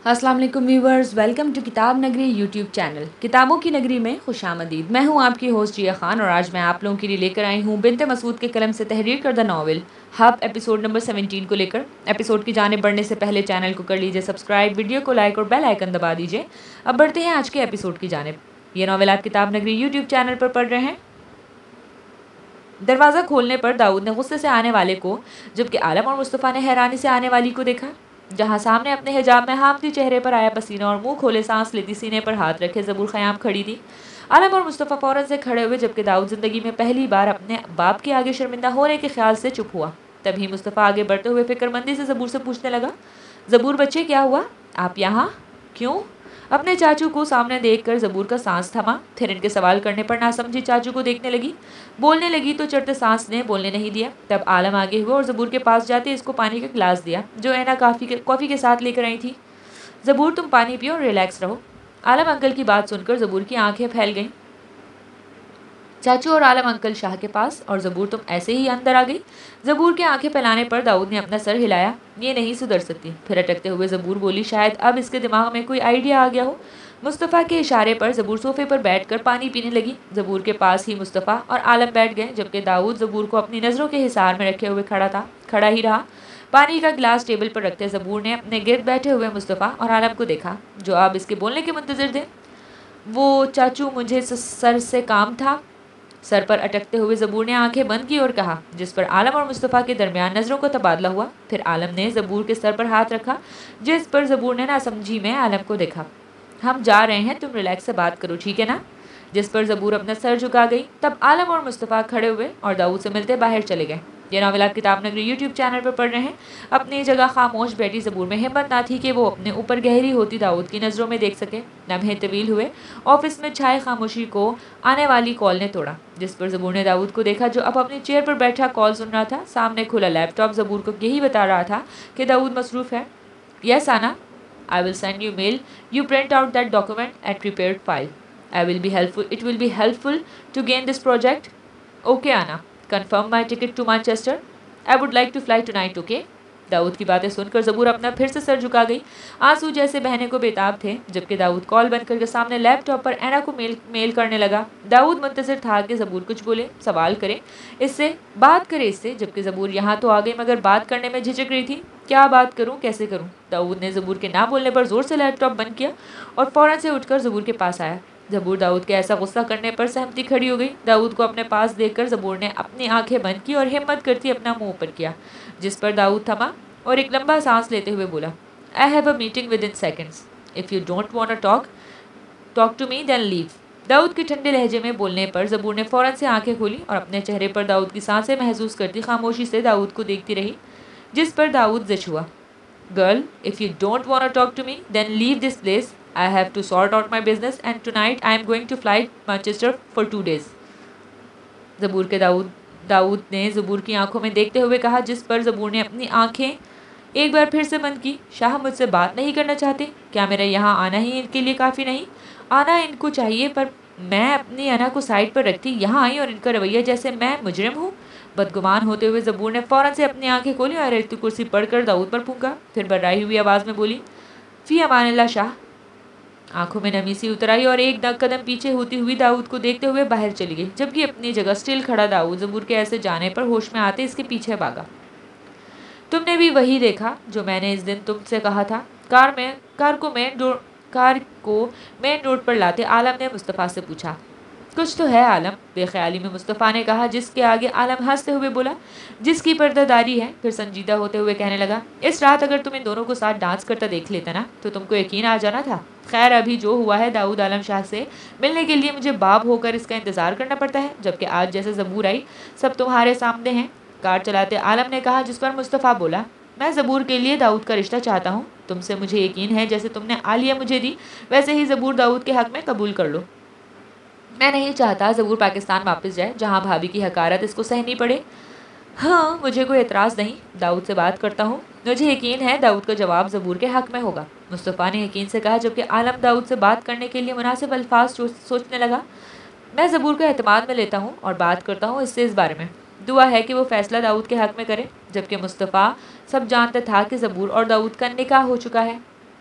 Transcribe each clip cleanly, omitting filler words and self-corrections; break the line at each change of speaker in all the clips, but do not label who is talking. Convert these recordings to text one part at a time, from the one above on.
अस्सलाम वालेकुम viewers, welcome to किताब नगरी यूट्यूब चैनल। किताबों की नगरी में खुशामदीद। मैं हूं आपकी होस्ट जिया खान और आज मैं आप लोगों के लिए लेकर आई हूं बिन्ते मसूद के कलम से तहरीर करदा नावल हब एपिसोड नंबर 17 को लेकर। एपिसोड की जाने बढ़ने से पहले चैनल को कर लीजिए सब्सक्राइब, वीडियो को लाइक और बेल आइकन दबा दीजिए। अब बढ़ते हैं आज के एपिसोड की जानिब। ये नावल आप किताब नगरी यूट्यूब चैनल पर पढ़ रहे हैं। दरवाज़ा खोलने पर दाऊद ने गुस्से से आने वाले को, जबकि आलम और मुस्तफ़ा ने हैरानी से आने वाली को देखा। जहां सामने अपने हिजाब में हामती चेहरे पर आया पसीना और मुंह खोले सांस लेती सीने पर हाथ रखे ज़बूर ख़याम खड़ी थी। आलम और मुस्तफ़ा फ़ौरन से खड़े हुए, जबकि दाऊद ज़िंदगी में पहली बार अपने बाप के आगे शर्मिंदा होने के ख्याल से चुप हुआ। तभी मुस्तफ़ा आगे बढ़ते हुए फ़िक्रमंदी से ज़बूर से पूछने लगा, ज़बूर बच्चे क्या हुआ, आप यहाँ क्यों? अपने चाचू को सामने देखकर ज़बूर का सांस थमा, फिर इनके सवाल करने पर नासमझी चाचू को देखने लगी। बोलने लगी तो चढ़ते सांस ने बोलने नहीं दिया। तब आलम आगे हुआ और ज़बूर के पास जाते इसको पानी का गिलास दिया जो ऐना कॉफ़ी के साथ लेकर आई थी। ज़बूर तुम पानी पियो और रिलैक्स रहो। आलम अंकल की बात सुनकर ज़बूर की आंखें फैल गईं। चाचू और आलम अंकल शाह के पास और ज़बूर तुम ऐसे ही अंदर आ गई। ज़बूर के आंखें फैलाने पर दाऊद ने अपना सर हिलाया, ये नहीं सुधर सकती। फिर अटकते हुए ज़बूर बोली, शायद अब इसके दिमाग में कोई आइडिया आ गया हो। मुस्तफ़ा के इशारे पर ज़बूर सोफे पर बैठकर पानी पीने लगी। ज़बूर के पास ही मुस्तफ़ा और आलम बैठ गए, जबकि दाऊद ज़बूर को अपनी नज़रों के हिसार में रखे हुए खड़ा ही रहा। पानी का गिलास टेबल पर रखते ज़बूर ने अपने गिर्द बैठे हुए मुस्तफ़ा और आलम को देखा, जो अब इसके बोलने के मुंतज़िर थे। वो चाचू, मुझे सर से काम था। सर पर अटकते हुए ज़बूर ने आंखें बंद की और कहा, जिस पर आलम और मुस्तफ़ा के दरमियान नज़रों का तबादला हुआ। फिर आलम ने ज़बूर के सर पर हाथ रखा, जिस पर ज़बूर ने नासमझी में आलम को देखा। हम जा रहे हैं, तुम रिलैक्स से बात करो, ठीक है ना? जिस पर ज़बूर अपना सर झुका गई। तब आलम और मुस्तफ़ा खड़े हुए और दाऊद से मिलते बाहर चले गए। ये नावल आप किताब नगरी यूट्यूब चैनल पर पढ़ रहे हैं। अपनी जगह खामोश बैठी ज़बूर में हिम्मत ना थी कि वो अपने ऊपर गहरी होती दाऊद की नज़रों में देख सके। लम्हे तवील हुए। ऑफिस में छाए खामोशी को आने वाली कॉल ने तोड़ा, जिस पर ज़बूर ने दाऊद को देखा, जो अब अपनी चेयर पर बैठा कॉल सुन रहा था। सामने खुला लैपटॉप ज़बूर को यही बता रहा था कि दाऊद मसरूफ़ है। यस आना, I will send you mail. You print out that document and prepared file. It will be helpful to gain this project. Okay, Anna. Confirm my ticket to Manchester. I would like to fly tonight, okay? Dawood की बातें सुनकर ज़बूर अपना फिर से sir झुका गई। आंसू जैसे बहने को बेताब थे, जबकि दाऊद कॉल बंद करके सामने लैपटॉप पर ऐना को मेल करने लगा। दाऊद मुंतज़िर था कि ज़बूर कुछ बोले, सवाल करे, बात करे इससे, जबकि ज़बूर यहाँ तो आ गई मगर बात करने में झिझक रही थी। क्या बात करूं, कैसे करूं? दाऊद ने ज़बूर के ना बोलने पर ज़ोर से लैपटॉप बंद किया और फ़ौरन से उठकर ज़बूर के पास आया। ज़बूर दाऊद के ऐसा गुस्सा करने पर सहमति खड़ी हो गई। दाऊद को अपने पास देखकर ज़बूर ने अपनी आंखें बंद की और हिम्मत करती अपना मुंह ऊपर किया, जिस पर दाऊद थमा और एक लंबा सांस लेते हुए बोला, I have a meeting within seconds. If you don't want to talk to me then leave. Dawood के ठंडे लहजे में बोलने पर ज़बूर ने फ़ौरन से आंखें खोली और अपने चेहरे पर दाऊद की सांसें महसूस करती खामोशी से दाऊद को देखती रही, जिस पर दाऊद ज़िच हुआ। Girl, if you don't want to talk to me, then leave this place. I have to sort out my business and tonight I am going to fly Manchester for 2 days. Dawood ने ज़बूर की आंखों में देखते हुए कहा, जिस पर ज़बूर ने अपनी आंखें एक बार फिर से बंद की। शाह मुझसे बात नहीं करना चाहते? क्या मेरा यहाँ आना ही इनके लिए काफ़ी नहीं? आना इनको चाहिए, पर मैं अपनी अना को साइड पर रखती यहाँ आई और इनका रवैया जैसे मैं मुजरिम हूँ। बदगुमान होते हुए ज़बूर ने फ़ौरन से अपनी आंखें खोली और रेती कुर्सी पढ़कर दाऊद पर फूंका। फिर बर्राई हुई आवाज़ में बोली, फ़ी अमानिल्लाह शाह। आंखों में नमी सी उतर आई और एक कदम पीछे होती हुई दाऊद को देखते हुए बाहर चली गई, जबकि अपनी जगह स्टिल खड़ा दाऊद ज़बूर के ऐसे जाने पर होश में आते इसके पीछे भागा। तुमने भी वही देखा जो मैंने इस दिन तुमसे कहा था? कार को मेन रोड पर लाते आलम ने मुस्तफ़ा से पूछा। कुछ तो है आलम, बेख्याली में मुस्तफ़ा ने कहा, जिसके आगे आलम हंसते हुए बोला, जिसकी पर्दादारी है। फिर संजीदा होते हुए कहने लगा, इस रात अगर तुम इन दोनों को साथ डांस करता देख लेता ना तो तुमको यकीन आ जाना था। खैर, अभी जो हुआ है, दाऊद आलम शाह से मिलने के लिए मुझे बाप होकर इसका इंतज़ार करना पड़ता है, जबकि आज जैसे ज़बूर आई सब तुम्हारे सामने हैं। कार चलाते आलम ने कहा, जिस पर मुस्तफ़ा बोला, मैं ज़बूर के लिए दाऊद का रिश्ता चाहता हूँ। तुमसे मुझे यकीन है जैसे तुमने आलिया मुझे दी, वैसे ही ज़बूर दाऊद के हक़ में कबूल कर लो। मैं नहीं चाहता ज़बूर पाकिस्तान वापस जाए, जहाँ भाभी की हकारत इसको सहनी पड़े। हाँ, मुझे कोई एतराज़ नहीं, दाऊद से बात करता हूँ। मुझे यकीन है दाऊद का जवाब ज़बूर के हक़ में होगा, मुस्तफ़ा ने यकीन से कहा, जबकि आलम दाऊद से बात करने के लिए मुनासिब अल्फाज सोचने लगा। मैं ज़बूर को एतमाद में लेता हूँ और बात करता हूँ इससे इस बारे में। दुआ है कि वो फ़ैसला दाऊद के हक़ में करे, जबकि मुस्तफ़ा सब जानता था कि ज़बूर और दाऊद का निकाह हो चुका है।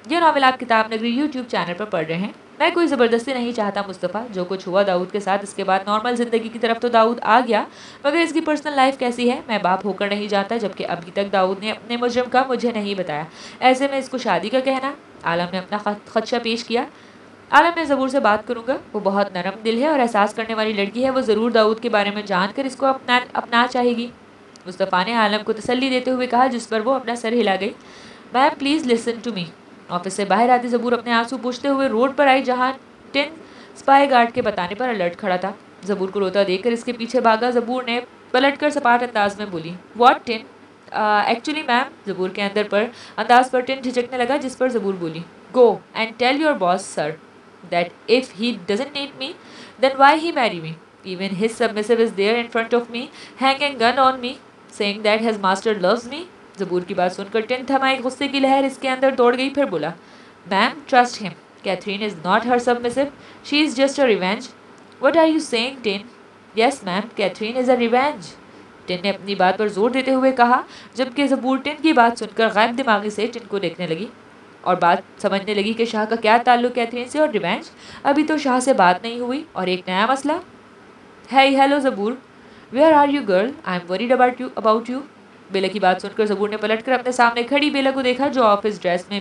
ये नावल आप किताब नगरी यूट्यूब चैनल पर पढ़ रहे हैं। मैं कोई ज़बरदस्ती नहीं चाहता मुस्तफ़ा, जो कुछ हुआ दाऊद के साथ इसके बाद नॉर्मल ज़िंदगी की तरफ तो दाऊद आ गया, मगर इसकी पर्सनल लाइफ कैसी है मैं बाप होकर नहीं जानता, जबकि अभी तक दाऊद ने अपने मुजरिम का मुझे नहीं बताया। ऐसे में इसको शादी का कहना। आलम ने अपना खदशा पेश किया। आलम, मैं ज़बूर से बात करूँगा, वो बहुत नरम दिल है और एहसास करने वाली लड़की है, वो ज़रूर दाऊद के बारे में जानकर इसको अपना चाहेगी। मुस्तफ़ा ने आलम को तसल्ली देते हुए कहा, जिस पर वो अपना सर हिला गई। Ma'am please listen to me. Office से बाहर आती ज़बूर अपने आंसू पूछते हुए रोड पर आई, जहाँ टिन स्पाई गार्ड के बताने पर अलर्ट खड़ा था। ज़बूर को रोता देखकर इसके पीछे भागा। ज़बूर ने पलटकर सपाट अंदाज में बोली, व्हाट टिन? Actually ma'am. ज़बूर के अंदाज पर टिन झिझकने लगा, जिस पर ज़बूर बोली, go and tell your boss sir that if he doesn't need me, then why he marry me? Even his submissive is there in front of me, hanging gun on me, saying that his master loves me. Zaboor की बात सुनकर tin थमा। एक गुस्से की लहर इसके अंदर दौड़ गई। फिर बोला, ma'am trust him, Catherine is not her submissive, she is just a revenge. What are you saying Tin? Yes ma'am, Catherine is a revenge, Tin ने अपनी बात पर जोर देते हुए कहा, जबकि ज़बूर टिन की बात सुनकर गायब दिमागी से टिन को देखने लगी और बात समझने लगी कि शाह का क्या ताल्लुक कैथरीन से और रिवेंज। अभी तो शाह से बात नहीं हुई और एक नया मसला है। Hello Zaboor, where are you girl? I am worried about you. Bela की बात सुनकर ज़बूर ने पलटकर अपने सामने खड़ी बेला को देखा, जो ऑफिस ड्रेस में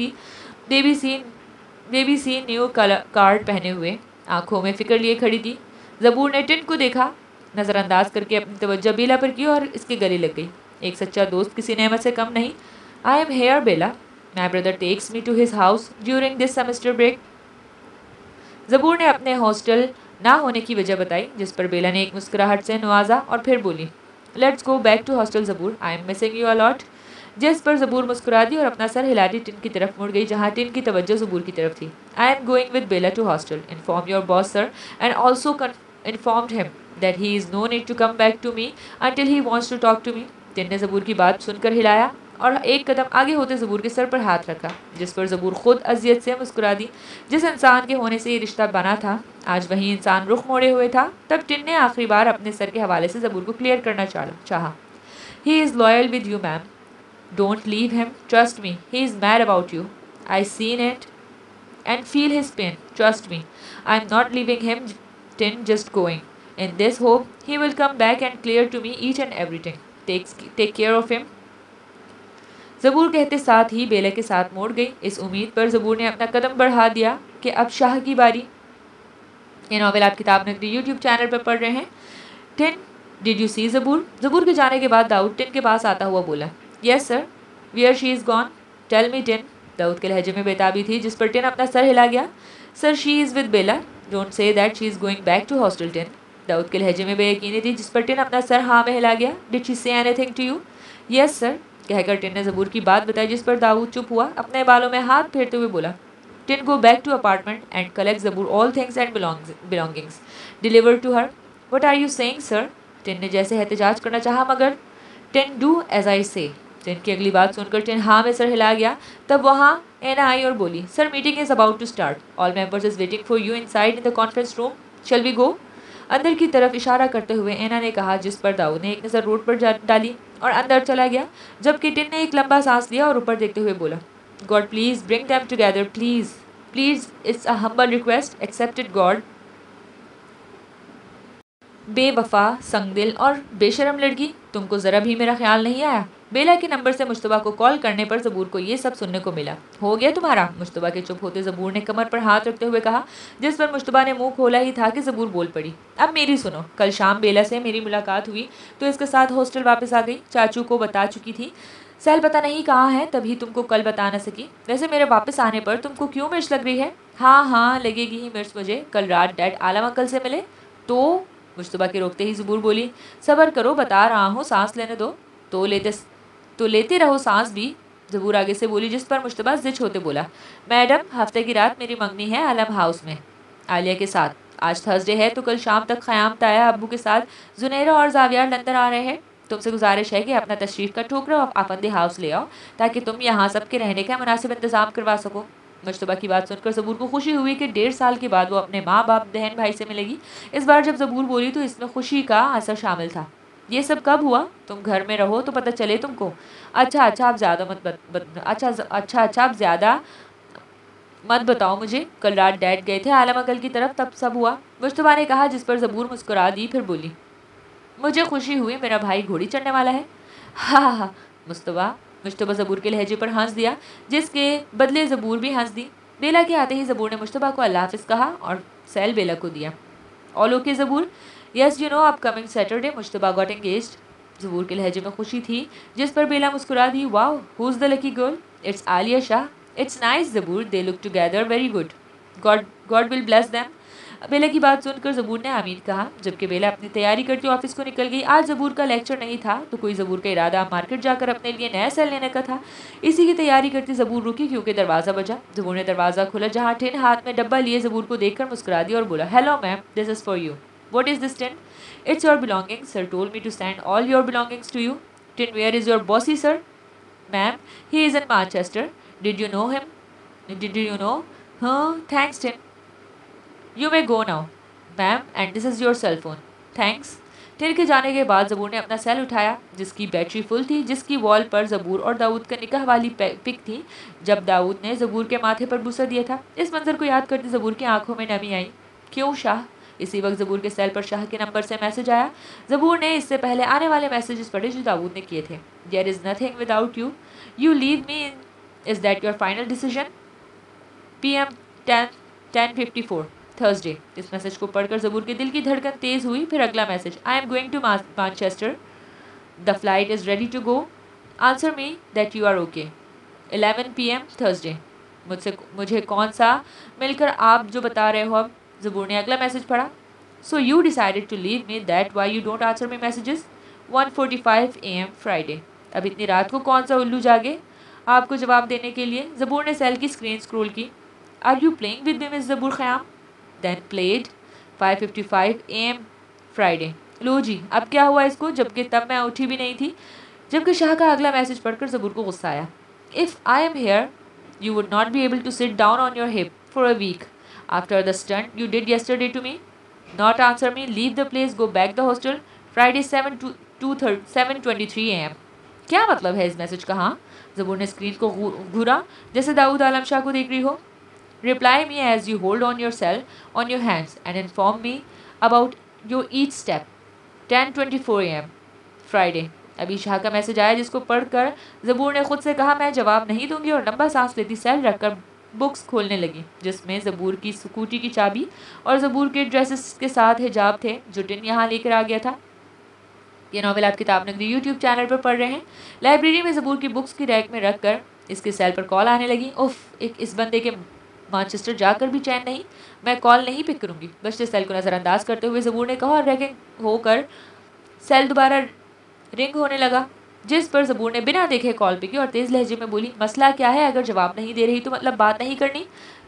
बेबी सी न्यू कार्ड पहने हुए आंखों में फिक्र लिए खड़ी थी। ज़बूर ने टिन को देखा, नज़रअंदाज करके अपनी तवज्जो बेला पर की और इसके गले लग गई। एक सच्चा दोस्त किसी नेमत से कम नहीं। I am here Bela, my brother takes me to his house during this semester break. Zaboor ने अपने हॉस्टल ना होने की वजह बताई, जिस पर बेला ने एक मुस्कुराहट से नवाजा और फिर बोली, let's go back to hostel Zaboor, I am missing you a lot. जिस पर ज़बूर मुस्कुरा दी और अपना सर हिलाती टिन की तरफ मुड़ गई, जहाँ टिन की तवज्जो ज़बूर की तरफ थी। I am going with Bela to hostel, inform your boss sir and also informed him that he is no need to come back to me until he wants to talk to me. Tin ने ज़बूर की बात सुनकर हिलाया और एक कदम आगे होते ज़बूर के सर पर हाथ रखा, जिस पर ज़बूर खुद अजियत से मुस्कुरा दी। जिस इंसान के होने से ये रिश्ता बना था, आज वही इंसान रुख मोड़े हुए था। तब टिन ने आखिरी बार अपने सर के हवाले से ज़बूर को क्लियर करना चाहा। He is loyal with you ma'am, don't leave him, trust me, he is mad about you, I seen it and feel his pain, trust me, I am not leaving him Tin, just going in this hope he will come back and clear to me each and everything, take care of him. Zaboor कहते साथ ही बेला के साथ मोड़ गई। इस उम्मीद पर ज़बूर ने अपना कदम बढ़ा दिया कि अब शाह की बारी। ये नावल आप किताब नगरी यूट्यूब चैनल पर पढ़ रहे हैं। Tin, did you see Zaboor? Zaboor के जाने के बाद दाऊद टिन के पास आता हुआ बोला, yes sir, where she is gone, tell me Tin. Dawood के लहजे में बेताबी थी, जिस पर टिन अपना सर हिला गया। Sir, she is with Bela, don't say that she is going back to hostel Tin. Dawood के लहजे में बेयकीनी थी, जिस पर टिन अपना सर हाँ में हिला गया। Did she say anything to you? Yes sir, कहकर टिन ने ज़बूर की बात बताई, जिस पर दाऊद चुप हुआ। अपने बालों में हाथ फेरते हुए बोला, Tin go back to apartment and collect Zaboor all things and belongings, deliver to her. What are you saying sir? Tin ने जैसे एहतजाज करना चाहा, मगर टिन डू एज आई से। टिन की अगली बात सुनकर टिन हाँ में सर हिला गया। तब वहाँ एना आई और बोली, sir meeting is about to start, all members is waiting for you inside in the conference room, shall we go? अंदर की तरफ इशारा करते हुए एना ने कहा, जिस पर दाऊद ने एक नज़र रोड पर डाली और अंदर चला गया, जबकि टिन ने एक लंबा सांस लिया और ऊपर देखते हुए बोला, God please bring them together, please please, it's a humble request, accept it God. बेवफा, संगदिल और बेशरम लड़की, तुमको ज़रा भी मेरा ख्याल नहीं आया? बेला के नंबर से मुश्तबा को कॉल करने पर ज़बूर को ये सब सुनने को मिला। हो गया तुम्हारा? मुश्तबा के चुप होते ज़बूर ने कमर पर हाथ रखते हुए कहा, जिस पर मुश्तबा ने मुंह खोला ही था कि ज़बूर बोल पड़ी, अब मेरी सुनो, कल शाम बेला से मेरी मुलाकात हुई तो इसके साथ हॉस्टल वापस आ गई। चाचू को बता चुकी थी, सहल पता नहीं कहाँ है, तभी तुमको कल बता न सकी। वैसे मेरे वापस आने पर तुमको क्यों मिर्च लग रही है? हाँ हाँ, लगेगी ही मिर्च मुझे। कल रात डैड आलम अंकल से मिले तो? मुश्तबा के रोकते ही ज़बूर बोली, सब्र करो, बता रहा हूँ, सांस लेने दो। तो लेते रहो सांस भी, ज़बूर आगे से बोली, जिस पर मुश्तबा जिच होते बोला, मैडम हफ्ते की रात मेरी मंगनी है आलम हाउस में आलिया के साथ। आज थर्सडे है तो कल शाम तक ख़याम ताया अब्बू के साथ जुनैरा और जावियार लंदन आ रहे हैं। तुमसे गुजारिश है कि अपना तशरीफ़ का टोकरा आफंदी हाउस ले आओ, ताकि तुम यहाँ सबके रहने का मुनासिब इंतज़ाम करवा सको। मुश्तबा की बात सुनकर ज़बूर को खुशी हुई कि 1.5 साल के बाद वो अपने माँ बाप बहन भाई से मिलेगी। इस बार जब ज़बूर बोली तो इसमें खुशी का असर शामिल था। ये सब कब हुआ? तुम घर में रहो तो पता चले तुमको। अच्छा आप ज़्यादा मत बताओ मुझे, कल रात डैड गए थे आलम अंकल की तरफ, तब सब हुआ, मुश्तबा ने कहा, जिस पर ज़बूर मुस्कुरा दी। फिर बोली, मुझे खुशी हुई, मेरा भाई घोड़ी चढ़ने वाला है। हा हा हा। मुश्तबा मुश्तबा ज़बूर के लहजे पर हंस दिया, जिसके बदले ज़बूर भी हंस दी। बेला के आते ही ज़बूर ने मुश्तबा को अल्लाह हाफ़िज़ कहा और सेल बेला को दिया। All okay Zaboor? Yes you know upcoming Saturday Mushtaba got engaged. Zaboor के लहजे में खुशी थी, जिस पर बेला मुस्कुरा दी। Wow, who is the lucky girl? It's Alia Shah. It's nice Zaboor, they look together very good. God God will bless them. Bela की बात सुनकर ज़बूर ने आमीन कहा। जबकि बेला अपनी तैयारी करती ऑफिस को निकल गई। आज ज़बूर का लेक्चर नहीं था, तो कोई ज़बूर का इरादा मार्केट जाकर अपने लिए नया सेल लेने का था। इसी की तैयारी करती ज़बूर रुकी क्योंकि दरवाज़ा बजा। ज़बूर ने दरवाज़ा खोला, जहाँ टिन हाथ में डब्बा लिए ज़बूर को देखकर मुस्कुरा दिया और बोला, hello ma'am, this is for you. What is this, Tin? It's your belongings. Sir told me to send all your belongings to you. Tin, where is your bossy, sir? Ma'am, he is in Manchester. Did you know him? Did you know? Huh? Thanks, Tin. You may go now. Ma'am, and this is your cell phone. Thanks. Tin के जाने के बाद ज़बूर ने अपना cell उठाया, जिसकी battery full थी, जिसकी वॉल पर ज़बूर और दाऊद का निकाह वाली पिक थी, जब दाऊद ने ज़बूर के माथे पर बुसा दिया था। इस मंजर को याद करते ज़बूर की आंखों में नमी आई। क्यों शाह? इसी वक्त ज़बूर के सेल पर शाह के नंबर से मैसेज आया। ज़बूर ने इससे पहले आने वाले मैसेजेस पढ़े जो दाऊद ने किए थे। There is nothing without you, you leave me in, is that your final decision? PM 10:54 Thursday. इस मैसेज को पढ़कर ज़बूर के दिल की धड़कन तेज़ हुई। फिर अगला message, I am going to Manchester, the flight is ready to go, answer me that you are okay. 11 PM Thursday. मुझे कौन सा मिलकर आप जो बता रहे हो अब? ज़बूर ने अगला मैसेज पढ़ा। So you decided to leave me, that why you don't answer me messages. 1:45 AM Friday. अब इतनी रात को कौन सा उल्लू जागे आपको जवाब देने के लिए? ज़बूर ने सेल की स्क्रीन स्क्रॉल की। Are you playing with me miss Zaboor Khayyam? Then played. 5:55 AM Friday. लो जी, अब क्या हुआ इसको, जबकि तब मैं उठी भी नहीं थी। जबकि शाह का अगला मैसेज पढ़कर ज़बूर को गुस्सा आया। If I am here you would not be able to sit down on your hip for a week after the stunt you did yesterday to me. Not answer me, leave the place, go back the hostel. Friday 7:23 AM. क्या मतलब है इस message का? हाँ, ज़बूर ने screen को घूरा जैसे दाऊद आलम शाह को देख रही हो। Reply me as you hold on your cell on your hands and inform me about your each step. 10:24 AM. Friday. अभी शाह का मैसेज आया, जिसको पढ़कर ज़बूर ने खुद से कहा, मैं जवाब नहीं दूंगी, और लंबा सांस लेती सेल रखकर बुक्स खोलने लगी, जिसमें ज़बूर की स्कूटी की चाबी और ज़बूर के ड्रेसेस के साथ हिजाब थे, जो टिन यहाँ लेकर आ गया था। ये नावल आप किताब नगरी यूट्यूब चैनल पर पढ़ रहे हैं। लाइब्रेरी में ज़बूर की बुक्स की रैक में रख कर इसके सेल पर कॉल आने लगी। उफ, इस बंदे के मैनचेस्टर जाकर भी चैन नहीं, मैं कॉल नहीं पिक करूँगी। बचते सेल को नज़रअंदाज करते हुए ज़बूर ने कहा, और रैकिंग होकर सेल दोबारा रिंग होने लगा, जिस पर ज़बूर ने बिना देखे कॉल पे की और तेज़ लहजे में बोली, मसला क्या है? अगर जवाब नहीं दे रही तो मतलब बात नहीं करनी?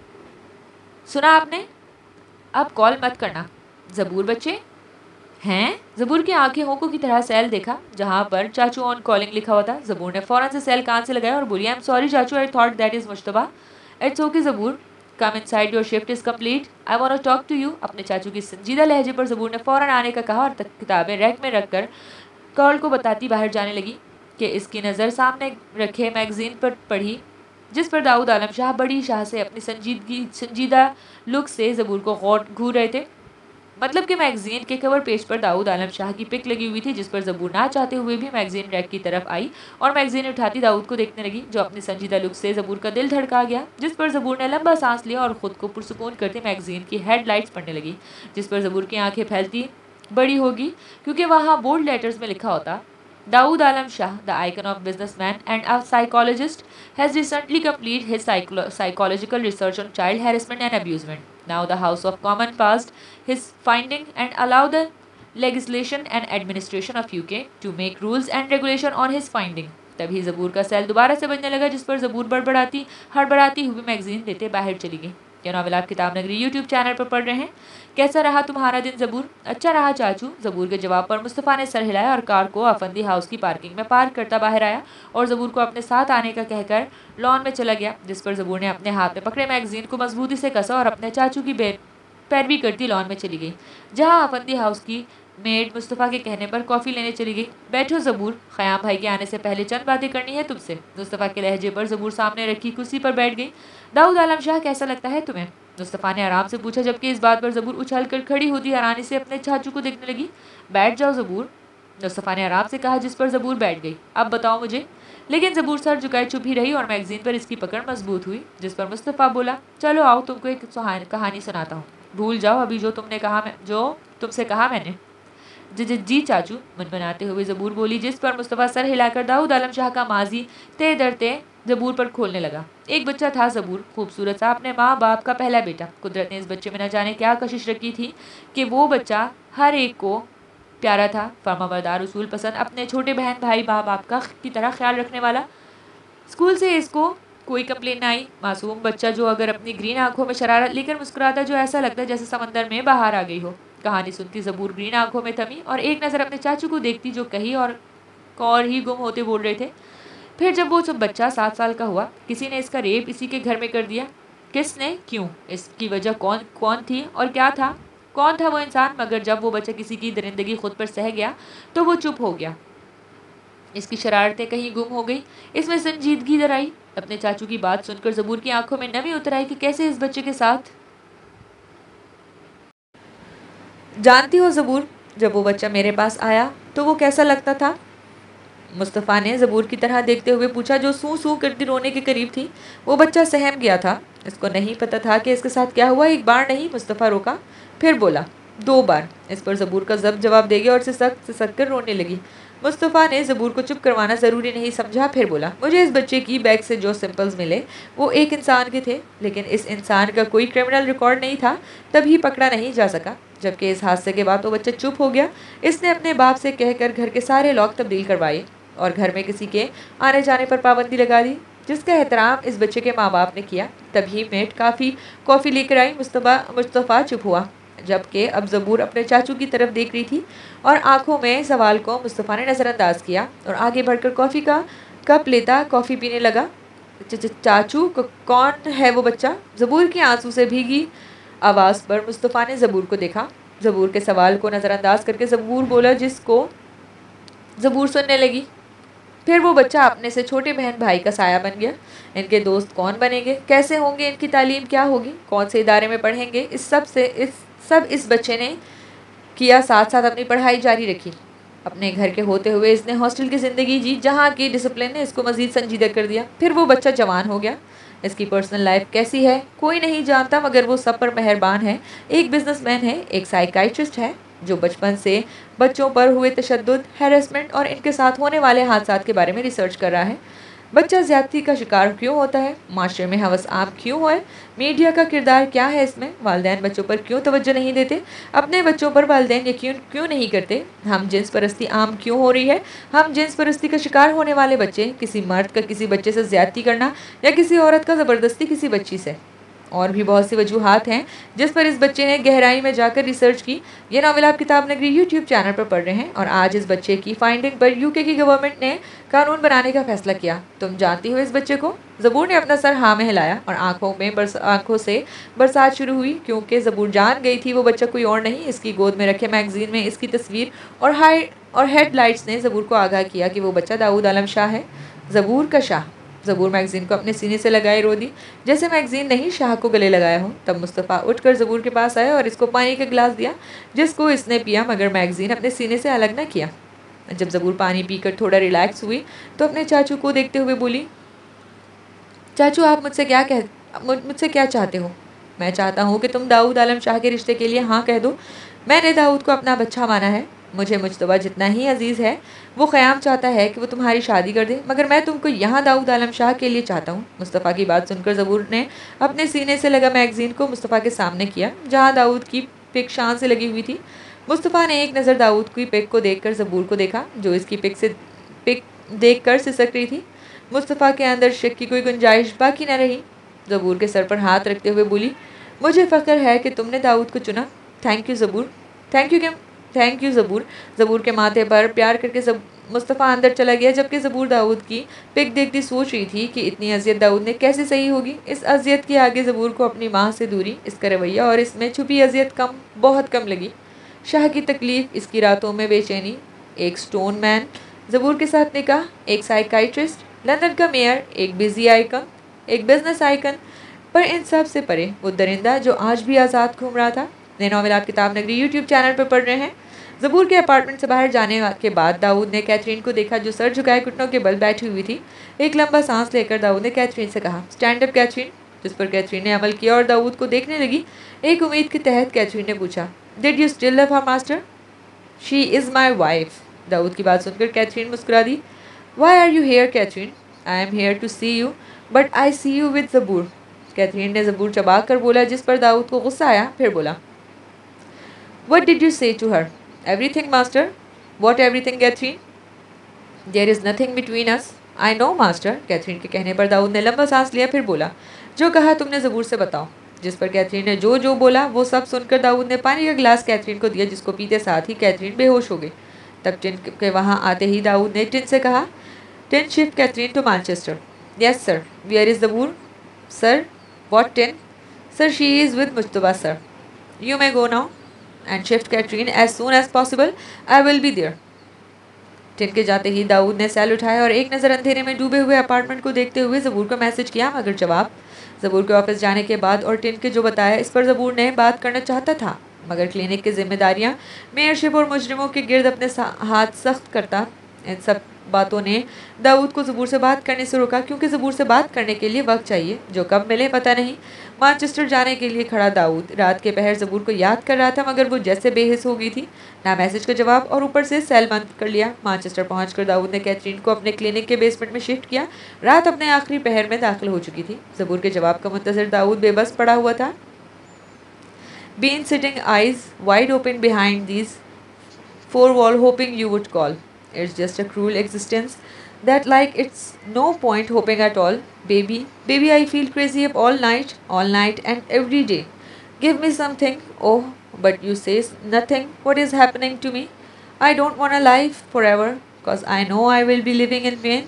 सुना आपने? अब कॉल मत करना। ज़बूर बच्चे हैं? ज़बूर की आंखें होंकों की तरह सेल देखा, जहाँ पर चाचू ऑन कॉलिंग लिखा हुआ था। ज़बूर ने फ़ौरन से सेल कान से लगाया और बोली, आई एम सॉरी चाचू, I thought that is Mushtaba. It's okay Zaboor, come inside, your shift is complete, I want to talk to you. अपने चाचू की संजीदा लहजे पर ज़बूर ने फ़ौरन आने का कहा और किताबें रैक में रखकर कॉल को बताती बाहर जाने लगी कि इसकी नज़र सामने रखे मैगज़ीन पर पड़ी, जिस पर दाऊद आलम शाह बड़ी शाह से अपनी संजीदा लुक से ज़बूर को घूर रहे थे। मतलब कि मैगज़ीन के कवर पेज पर दाऊद आलम शाह की पिक लगी हुई थी, जिस पर ज़बूर ना चाहते हुए भी मैगज़ीन रैक की तरफ आई और मैगज़ीन उठाती दाऊद को देखने लगी, जो अपनी संजीदा लुक से ज़बूर का दिल धड़का गया। जिस पर ज़बूर ने लंबा सांस लिया और ख़ुद को पुरसुकून करते मैगज़ीन की हेडलाइट्स पढ़ने लगी, जिस पर ज़बूर की आंखें फैलती बड़ी होगी, क्योंकि वहाँ बोल्ड लेटर्स में लिखा होता, Dawood Alam Shah, the icon of businessman and a psychologist, has recently completed his psychological research on child harassment and abusement. Now the House of Commons passed his finding and allow the legislation and administration of UK to make rules and regulation on his finding. तभी ज़बूर का cell दोबारा से बजने लगा, जिस पर ज़बूर हड़बड़ाती हुई magazine लेते बाहर चली गई। यह नावल आप किताब नगरी यूट्यूब चैनल पर पढ़ रहे हैं। कैसा रहा तुम्हारा दिन ज़बूर? अच्छा रहा चाचू। ज़बूर के जवाब पर मुस्तफ़ा ने सर हिलाया और कार को अफंदी हाउस की पार्किंग में पार्क करता बाहर आया और ज़बूर को अपने साथ आने का कहकर लॉन में चला गया, जिस पर ज़बूर ने अपने हाथ में पकड़े मैगज़ीन को मजबूती से कसा और अपने चाचू की पैरवी करती लॉन में चली गई, जहाँ अफंदी हाउस की मेड मुस्तफ़ा के कहने पर कॉफ़ी लेने चली गई। बैठो ज़बूर, ख़याम भाई के आने से पहले चंद बातें करनी है तुमसे। मुस्तफ़ा के लहजे पर ज़बूर सामने रखी कुर्सी पर बैठ गई। दाऊद आलम शाह कैसा लगता है तुम्हें? मुस्तफ़ा ने आराम से पूछा, जबकि इस बात पर ज़बूर उछल कर खड़ी होती हैरानी से अपने चाचू को देखने लगी। बैठ जाओ ज़बूर, मुस्तफ़ा ने आराम से कहा, जिस पर ज़बूर बैठ गई। अब बताओ मुझे। लेकिन ज़बूर सर झुकाए चुप ही रही और मैगज़ीन पर इसकी पकड़ मजबूत हुई, जिस पर मुस्तफ़ा बोला, चलो आओ तुमको एक कहानी सुनाता हूँ। भूल जाओ अभी जो तुमसे कहा मैंने। जी चाचू, मनमनाते हुए ज़बूर बोली, जिस पर मुस्तफ़ा सर हिलाकर दाऊद आलम शाह का माजी ते दर ते ज़बूर पर खोलने लगा। एक बच्चा था ज़बूर, खूबसूरत सा, अपने माँ बाप का पहला बेटा। कुदरत ने इस बच्चे में न जाने क्या कशिश रखी थी कि वो बच्चा हर एक को प्यारा था, फर्माबरदार, उसूल पसंद, अपने छोटे बहन भाई माँ बाप का की तरह ख्याल रखने वाला। स्कूल से इसको कोई कंप्लेन ना आई। मासूम बच्चा जो अगर अपनी ग्रीन आंखों में शरारत लेकर मुस्कुराता, जो ऐसा लगता जैसे समंदर में बाहर आ गई हो। कहानी सुनती ज़बूर ग्रीन आंखों में थमी और एक नज़र अपने चाचू को देखती, जो कहीं और ही गुम होते बोल रहे थे। फिर जब वो बच्चा 7 साल का हुआ, किसी ने इसका रेप इसी के घर में कर दिया। किसने, क्यों, इसकी वजह कौन कौन थी और क्या था? कौन था वो इंसान? मगर जब वो बच्चा किसी की दरिंदगी खुद पर सह गया तो वो चुप हो गया। इसकी शरारतें कहीं गुम हो गई। इसमें संजीदगी इधर आई। अपने चाचू की बात सुनकर ज़बूर की आंखों में नमी उतर आई कि कैसे इस बच्चे के साथ। जानती हो ज़बूर, जब वो बच्चा मेरे पास आया तो वो कैसा लगता था? मुस्तफ़ा ने ज़बूर की तरह देखते हुए पूछा, जो सूं सूं करती रोने के करीब थी। वो बच्चा सहम गया था। इसको नहीं पता था कि इसके साथ क्या हुआ। एक बार नहीं, मुस्तफ़ा रोका, फिर बोला, 2 बार। इस पर ज़बूर का जवाब दे गया और सिसक कर रोने लगी। मुस्तफ़ा ने ज़बूर को चुप करवाना ज़रूरी नहीं समझा, फिर बोला, मुझे इस बच्चे की बैग से जो सिंपल्स मिले वो एक इंसान के थे, लेकिन इस इंसान का कोई क्रिमिनल रिकॉर्ड नहीं था, तभी पकड़ा नहीं जा सका। जबकि इस हादसे के बाद वो बच्चा चुप हो गया। इसने अपने बाप से कहकर घर के सारे लॉक तब्दील करवाए और घर में किसी के आने जाने पर पाबंदी लगा दी, जिसका एहतराम इस बच्चे के माँ बाप ने किया। तभी मेट कॉफ़ी लेकर आई। मुस्तफ़ा चुप हुआ, जबकि अब ज़बूर अपने चाचू की तरफ देख रही थी और आंखों में सवाल को मुस्तफ़ा ने नज़रअंदाज किया और आगे बढ़कर कॉफ़ी का कप लेता कॉफ़ी पीने लगा। चाचू, कौन है वो बच्चा? ज़बूर की आंसू से भीगी आवाज़ पर मुस्तफ़ा ने ज़बूर को देखा। ज़बूर के सवाल को नज़रअंदाज करके ज़बूर बोला, जिसको ज़बूर सुनने लगी। फिर वो बच्चा अपने से छोटे बहन भाई का साया बन गया। इनके दोस्त कौन बनेंगे, कैसे होंगे, इनकी तालीम क्या होगी, कौन से इदारे में पढ़ेंगे, इस बच्चे ने किया। साथ साथ अपनी पढ़ाई जारी रखी। अपने घर के होते हुए इसने हॉस्टल की ज़िंदगी जी, जहाँ की डिसिप्लिन ने इसको मज़ीद संजीदा कर दिया। फिर वो बच्चा जवान हो गया। इसकी पर्सनल लाइफ कैसी है कोई नहीं जानता, मगर वो सब पर मेहरबान है। एक बिजनेसमैन है, एक साइकाइट्रिस्ट है, जो बचपन से बच्चों पर हुए तशद्दुद, हैरेसमेंट और इनके साथ होने वाले हादसात के बारे में रिसर्च कर रहा है। बच्चा ज़्यादती का शिकार क्यों होता है, माशरे में हवस आम क्यों है, मीडिया का किरदार क्या है इसमें, वालिदैन बच्चों पर क्यों तवज्जो नहीं देते, अपने बच्चों पर वालिदैन यकीन क्यों नहीं करते, हम जिन्स परस्ती आम क्यों हो रही है, हम जिन्स परस्ती का शिकार होने वाले बच्चे, किसी मर्द का किसी बच्चे से ज़्यादती करना या किसी औरत का ज़बरदस्ती किसी बच्ची से। और भी बहुत सी वजूहात हैं जिस पर इस बच्चे ने गहराई में जाकर रिसर्च की। ये नावल आप किताब नगरी यूट्यूब चैनल पर पढ़ रहे हैं और आज इस बच्चे की फाइंडिंग पर यूके की गवर्नमेंट ने कानून बनाने का फैसला किया। तुम जानती हो इस बच्चे को? ज़बूर ने अपना सर हाँ में हिलाया और आंखों से बरसात शुरू हुई, क्योंकि ज़बूर जान गई थी वो बच्चा कोई और नहीं। इसकी गोद में रखे मैगजीन में इसकी तस्वीर और हेडलाइट्स ने ज़बूर को आगाह किया कि वो बच्चा दाऊद आलम शाह है, ज़बूर का शाह। ज़बूर मैगज़ीन को अपने सीने से लगाए रो दी, जैसे मैगज़ीन नहीं शाह को गले लगाया हो। तब मुस्तफ़ा उठकर ज़बूर के पास आया और इसको पानी का गिलास दिया, जिसको इसने पिया, मगर मैगज़ीन अपने सीने से अलग न किया। जब ज़बूर पानी पीकर थोड़ा रिलैक्स हुई तो अपने चाचू को देखते हुए बोली, चाचू आप मुझसे क्या चाहते हो? मैं चाहता हूँ कि तुम दाऊद आलम शाह के रिश्ते के लिए हाँ कह दो। मैंने दाऊद को अपना बच्चा माना है। मुझे मुजतबा जितना ही अजीज़ है, वो ख़याम चाहता है कि वो तुम्हारी शादी कर दे, मगर मैं तुमको यहाँ दाऊद आलम शाह के लिए चाहता हूँ। मुस्तफ़ा की बात सुनकर ज़बूर ने अपने सीने से लगा मैगज़ीन को मुस्तफ़ा के सामने किया, जहाँ दाऊद की पिक शान से लगी हुई थी। मुस्तफ़ा ने एक नज़र दाऊद की पिक को देखकर ज़बूर को देखा, जो इसकी पिक देख कर सिसक रही थी। मुस्तफ़ा के अंदर शक की कोई गुंजाइश बाकी न रही। ज़बूर के सर पर हाथ रखते हुए बोली, मुझे फ़ख्र है कि तुमने दाऊद को चुना। Thank you Zaboor. Thank you Zaboor. Zaboor के माथे पर प्यार करके मुस्तफ़ा अंदर चला गया, जबकि ज़बूर दाऊद की पिक देखती सोच रही थी कि इतनी अजियत दाऊद ने कैसे सही होगी। इस अजियत के आगे ज़बूर को अपनी माँ से दूरी, इसका रवैया और इसमें छुपी अजियत बहुत कम लगी। शाह की तकलीफ, इसकी रातों में बेचैनी, एक स्टोन मैन, ज़बूर के साथ निकाह, एक साइकाइट्रिस्ट, लंदन का मेयर, एक बिजी आइकन, एक बिजनेस आइकन, पर इन सब से परे वो दरिंदा जो आज भी आज़ाद घूम रहा था। नए नॉवेल आप किताब नगरी यूट्यूब चैनल पर पढ़ रहे हैं। ज़बूर के अपार्टमेंट से बाहर जाने के बाद दाऊद ने कैथरीन को देखा जो सर झुकाए घुटनों के बल बैठी हुई थी। एक लंबा सांस लेकर दाऊद ने कैथरीन से कहा, स्टैंड अप कैथरीन, जिस पर कैथरीन ने अमल किया और दाऊद को देखने लगी। एक उम्मीद के तहत कैथरीन ने पूछा, did you still love her master? She is my wife. Dawood की बात सुनकर कैथरीन मुस्कुरा दी। Why are you here Catherine? I am here to see you, but I see you with Zaboor. Catherine ने ज़बूर चबा कर बोला, जिस पर दाऊद को गुस्सा आया। फिर बोला, what did you say to her? Everything master. What everything Catherine? There is nothing between us. I know master. Catherine के कहने पर दाऊद ने लंबा सांस लिया, फिर बोला, जो कहा तुमने ज़बूर से बताओ। जिस पर कैथरीन ने जो जो बोला वो सब सुनकर दाऊद ने पानी का गिलास कैथरीन को दिया, जिसको पीते साथ ही कैथरीन बेहोश हो गई। तब टिन के वहाँ आते ही दाऊद ने टिन से कहा, Tin shift Catherine to Manchester. Yes sir. Where is Zaboor? Sir. What Tin? Sir, she is with Mushtaba sir. You may go now and shift Catherine as soon as possible. I will be there. Tin के जाते ही दाऊद ने cell उठाया और एक नज़र अंधेरे में डूबे हुए अपार्टमेंट को देखते हुए ज़बूर को मैसेज किया, मगर जवाब। ज़बूर के ऑफिस जाने के बाद और टिन के जो बताया, इस पर ज़बूर ने बात करना चाहता था, मगर क्लिनिक की जिम्मेदारियां, मेयरशिप और मुजरिमों के गिर्द अपने हाथ सख्त करता। इन सब बातों ने दाऊद को ज़बूर से बात करने से रोका, क्योंकि ज़बूर से बात करने के लिए वक्त चाहिए, जो कब मिले पता नहीं। मैनचेस्टर जाने के लिए खड़ा दाऊद रात के पहर ज़बूर को याद कर रहा था, मगर वो जैसे बेहिस हो गई थी, ना मैसेज का जवाब और ऊपर से सेल बंद कर लिया। मैनचेस्टर पहुंचकर दाऊद ने कैथरीन को अपने क्लिनिक के बेसमेंट में शिफ्ट किया। रात अपने आखिरी पहर में दाखिल हो चुकी थी। ज़बूर के जवाब का मुंतज़िर दाऊद बेबस पड़ा हुआ था। Been sitting eyes wide open behind these four wall hoping you would call. It's just a cruel existence that like it's no point hoping at all. Baby, I feel crazy up all night and every day. Give me something. Oh, but you say nothing. What is happening to me? I don't want to live forever, cause I know I will be living in vain.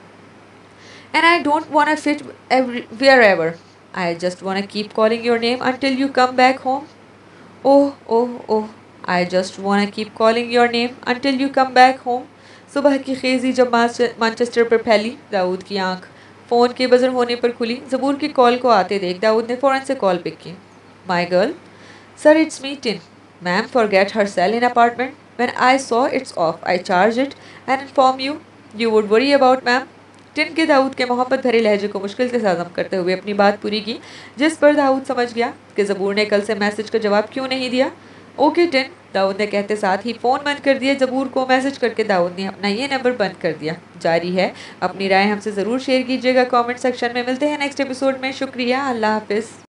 And I don't want to fit wherever. I just want to keep calling your name until you come back home. Oh, oh, oh, I just want to keep calling your name until you come back home. सुबह की खेजी जब Manchester पर फैली, दाऊद की आंख phone के buzzer होने पर खुली। ज़बूर की कॉल को आते देख दाऊद ने फ़ौरन से कॉल पिक की। My girl, sir it's me Tin. Ma'am forget her cell in apartment. When I saw it's off I charge it and inform you. You would worry about ma'am. Tin के दाऊद के मोहब्बत भरे लहजे को मुश्किल से हज़म करते हुए अपनी बात पूरी की, जिस पर दाऊद समझ गया कि ज़बूर ने कल से मैसेज का जवाब क्यों नहीं दिया। ओके टिन, दाऊद ने कहते साथ ही फ़ोन बंद कर दिया। ज़बूर को मैसेज करके दाऊद ने अपना ये नंबर बंद कर दिया। जारी है। अपनी राय हमसे ज़रूर शेयर कीजिएगा कमेंट सेक्शन में। मिलते हैं नेक्स्ट एपिसोड में। शुक्रिया। अल्लाह हाफिज़।